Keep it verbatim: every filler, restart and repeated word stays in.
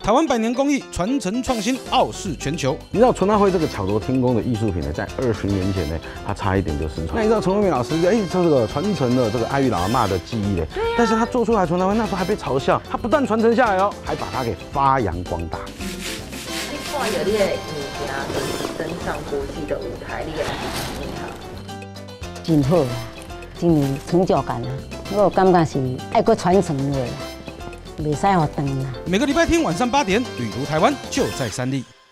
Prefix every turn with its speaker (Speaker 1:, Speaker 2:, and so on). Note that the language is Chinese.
Speaker 1: 台湾百年工艺传承创新，傲视全球。
Speaker 2: 你知道纯阿辉这个巧夺天工的艺术品呢，在二十年前呢，他差一点就失传。那你知道陈惠敏老师，哎，这个传承了这个阿育老阿嬷的技艺嘞，但是他做出来纯阿辉那时候还被嘲笑，他不但传承下来哦，还把它给发扬光大。
Speaker 3: 你看有你的物件就是登上国际的舞台，你也很
Speaker 4: 真好啊，真有成就感啊！我感觉是爱搁传承的，袂使互断啦。
Speaker 1: 每个礼拜天晚上八点，旅途台湾就在三立。